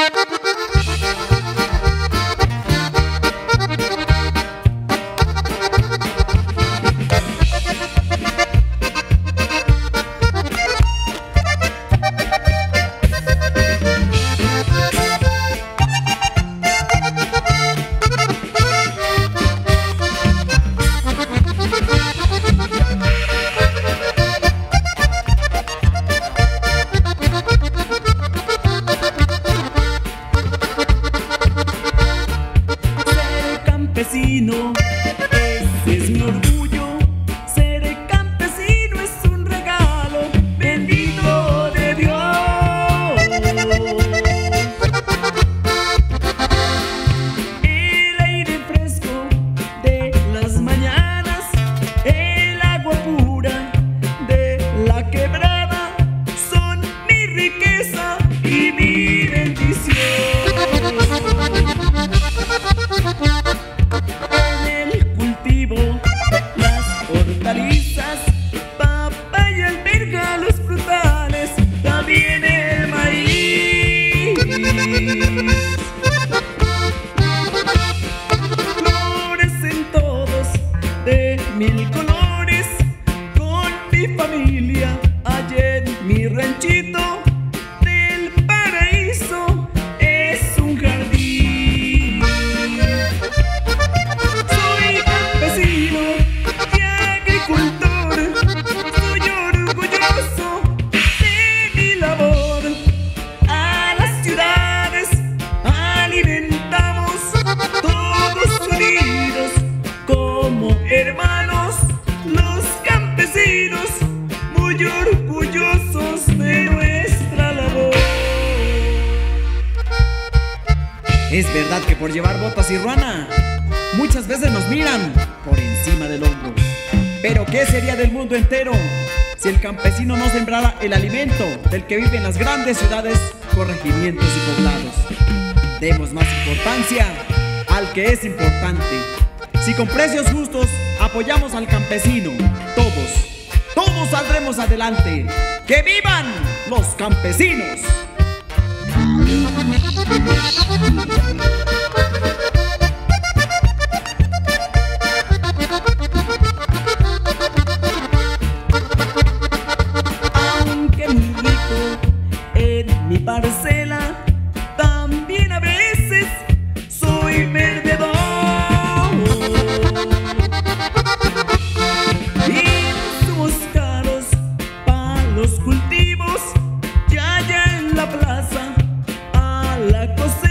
Campesino, ese es mi orgullo. Ser campesino es un regalo bendito de Dios. El aire fresco de las mañanas, el agua pura de la quebrada son mi riqueza y mi bendición. Las hortalizas, papaya, alberga, los frutales, también el maíz. Florecen todos de mil colores, con mi familia allá en mi ranchito del paraíso. Es un jardín. Hermanos, los campesinos, muy orgullosos de nuestra labor. Es verdad que por llevar botas y ruana, muchas veces nos miran por encima del hombro. Pero ¿qué sería del mundo entero si el campesino no sembrara el alimento del que vive en las grandes ciudades, corregimientos y poblados? Demos más importancia al que es importante. Si con precios justos apoyamos al campesino, todos saldremos adelante. ¡Que vivan los campesinos! Aunque muy rico en mi parcela, también a veces soy perdedor. Los cultivos ya en la plaza, a la cocina.